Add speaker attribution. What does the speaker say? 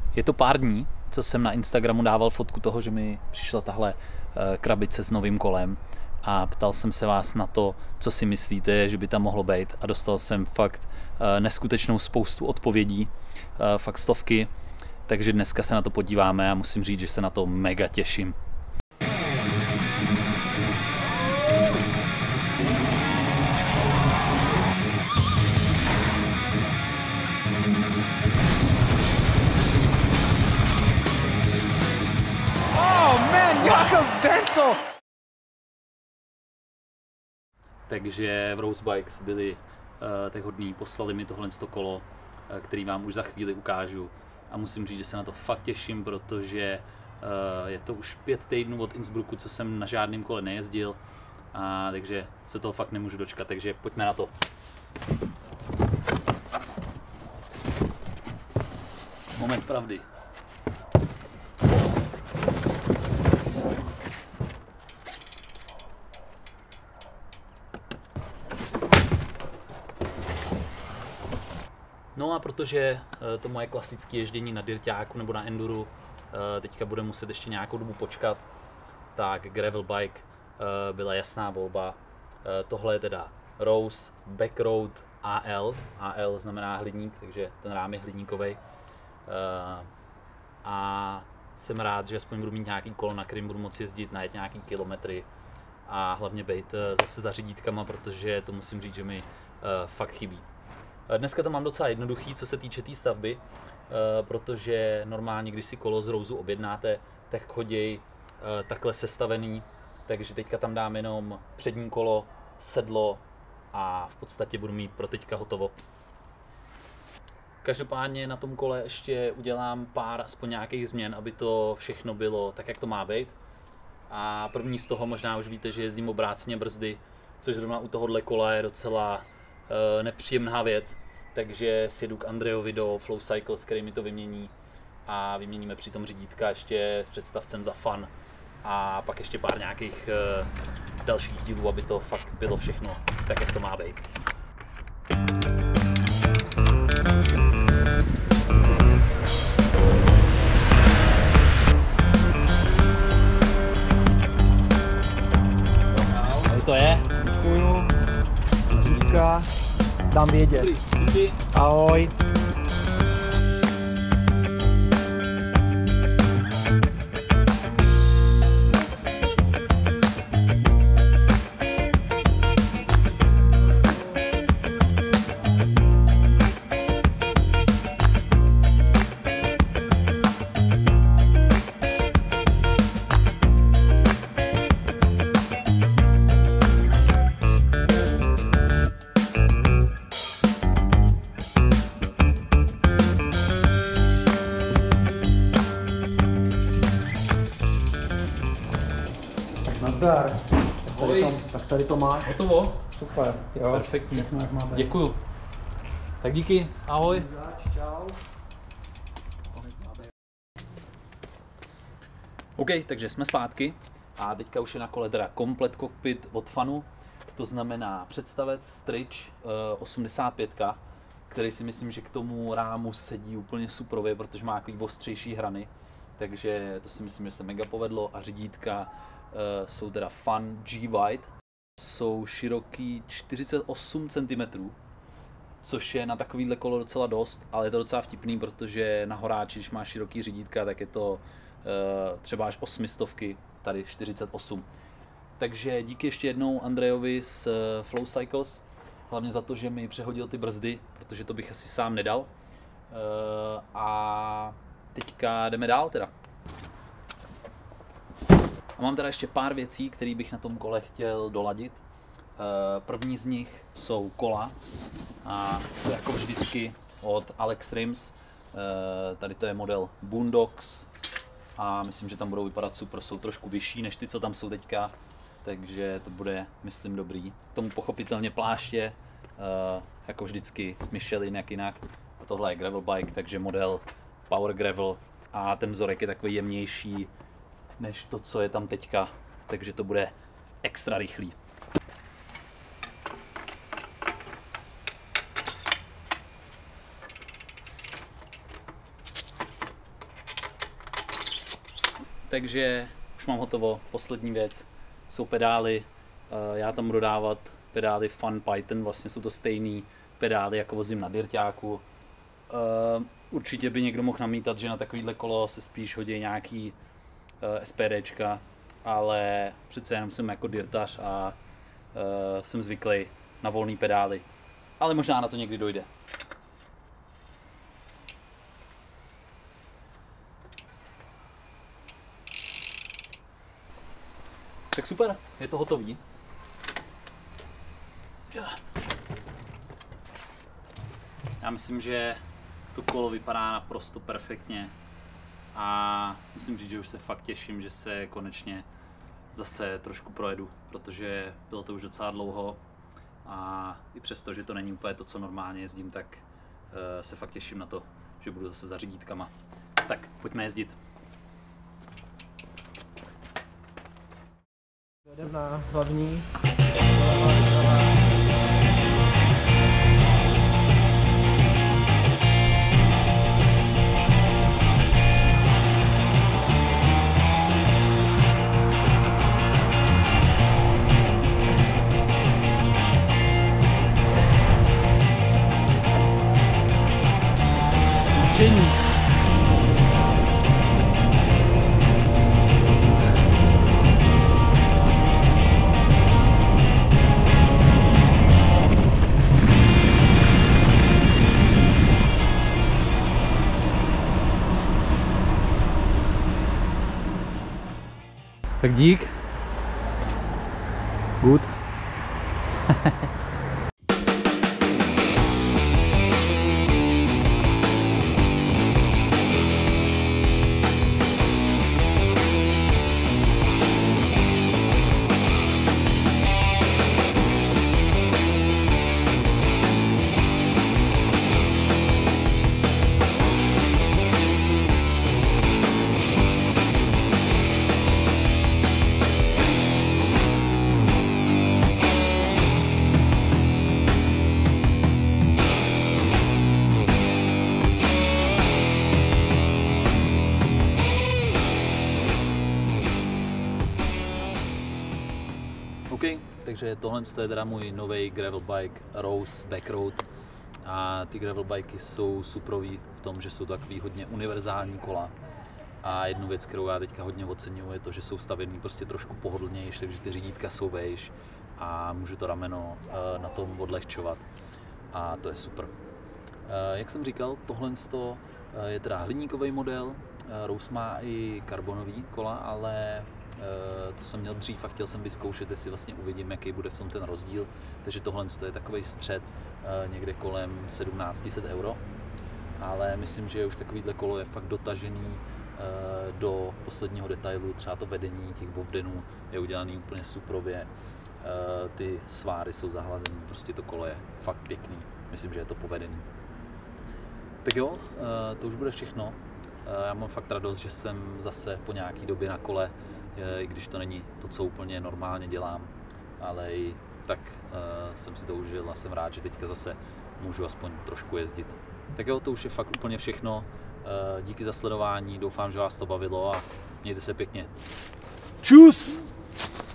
Speaker 1: Je to pár dní, co jsem na Instagramu dával fotku toho, že mi přišla tahle krabice s novým kolem a ptal jsem se vás na to, co si myslíte, že by tam mohlo být, a dostal jsem fakt neskutečnou spoustu odpovědí, fakt stovky, takže dneska se na to podíváme a musím říct, že se na to mega těším. Takže v Rose Bikes byli tak hodní, poslali mi tohle kolo, který vám už za chvíli ukážu. A musím říct, že se na to fakt těším, protože je to už 5 týdnů od Innsbrucku, co jsem na žádném kole nejezdil. Takže se toho fakt nemůžu dočkat, takže pojďme na to. Moment pravdy. No a protože to moje klasické ježdění na dirťáku nebo na enduru teďka bude muset ještě nějakou dobu počkat, tak gravel bike byla jasná volba. Tohle je teda Rose Backroad AL. AL znamená hliník, takže ten rám je hliníkový. A jsem rád, že aspoň budu mít nějaký kolo, na kterým budu moci jezdit, najet nějaký kilometry a hlavně být zase za řídítkama, protože to musím říct, že mi fakt chybí. Dneska to mám docela jednoduchý, co se týče té stavby, protože normálně, když si kolo z Roseu objednáte, tak chodí takhle sestavený, takže teďka tam dám jenom přední kolo, sedlo a v podstatě budu mít pro teďka hotovo. Každopádně na tom kole ještě udělám pár aspoň nějakých změn, aby to všechno bylo tak, jak to má být. A první z toho možná už víte, že jezdím obráceně brzdy, což zrovna u tohohle kola je docela nepříjemná věc, takže sjedu k Andrejovi do Flow Cycles, který mi to vymění, a vyměníme přitom řídítka ještě s představcem za fun a pak ještě pár nějakých dalších dílů, aby to fakt bylo všechno tak, jak to má být. Tady to je.
Speaker 2: Děkuju. Říká, dám vědět. Ahoj. Nazdar. Tak tady to máš.
Speaker 1: Hotovo?
Speaker 2: Super. Jo.
Speaker 1: Perfektní.
Speaker 2: Všechno, jak má být.
Speaker 1: Děkuju. Tak díky. Ahoj.
Speaker 2: Čau.
Speaker 1: OK, takže jsme zpátky a teďka už je na kole teda komplet kokpit od Funu. To znamená představec Stretch 85, který si myslím, že k tomu rámu sedí úplně suprově, protože má takový ostřejší hrany. Takže to si myslím, že se mega povedlo. A řídítka jsou teda Fun G-Wide. Jsou široký 48 cm, což je na takovýhle kolo docela dost, ale je to docela vtipný, protože na horáči, když máš široký řídítka, tak je to třeba až 800, tady 48. Takže díky ještě jednou Andrejovi z Flow Cycles, hlavně za to, že mi přehodil ty brzdy, protože to bych asi sám nedal. A teďka jdeme dál teda. A mám teda ještě pár věcí, které bych na tom kole chtěl doladit. První z nich jsou kola, a to jako vždycky od Alex Rims. Tady to je model Boondocks a myslím, že tam budou vypadat super, jsou trošku vyšší než ty, co tam jsou teďka, takže to bude, myslím, dobrý. K tomu pochopitelně pláště, jako vždycky Michelin, jak jinak. A tohle je gravel bike, takže model Power Gravel a ten vzorek je takový jemnější než to, co je tam teďka, takže to bude extra rychlý. takže už mám hotovo. Poslední věc jsou pedály. Já tam budu dávat pedály Fun Python, vlastně jsou to stejný pedály, jako vozím na dirťáku. Určitě by někdo mohl namítat, že na takovýhle kolo se spíš hodí nějaký SPDčka, ale přece jenom jsem jako dirtař a jsem zvyklý na volný pedály. Ale možná na to někdy dojde. Tak super, je to hotový. Já myslím, že to kolo vypadá naprosto perfektně a musím říct, že už se fakt těším, že se konečně zase trošku projedu, protože bylo to už docela dlouho a i přesto, že to není úplně to, co normálně jezdím, tak se fakt těším na to, že budu zase za řídítkama. Tak, pojďme jezdit.
Speaker 2: Jdeme na hlavní.
Speaker 1: Tak dík. Good. OK, takže tohle je teda můj nový gravel bike Rose Backroad a ty gravel bikey jsou suprový v tom, že jsou takový hodně univerzální kola a jednu věc, kterou já teďka hodně oceňuji, je to, že jsou stavěný prostě trošku pohodlnější, takže ty řídítka jsou vejš a můžu to rameno na tom odlehčovat a to je super. Jak jsem říkal, tohle je teda hliníkový model, Rose má i karbonový kola, ale to jsem měl dřív a chtěl jsem vyzkoušet, jestli vlastně uvidím, jaký bude v tom ten rozdíl. Takže tohle je takový střed někde kolem 1700 €. Ale myslím, že už takovýhle kolo je fakt dotažený do posledního detailu. Třeba to vedení těch bovdenů je udělaný úplně suprově. Ty sváry jsou zahlazený, prostě to kolo je fakt pěkný. Myslím, že je to povedený. Tak jo, to už bude všechno. Já mám fakt radost, že jsem zase po nějaký době na kole, i když to není to, co úplně normálně dělám, ale i tak jsem si to užil a jsem rád, že teďka zase můžu aspoň trošku jezdit. Tak jo, to už je fakt úplně všechno. Díky za sledování, doufám, že vás to bavilo a mějte se pěkně. Čus!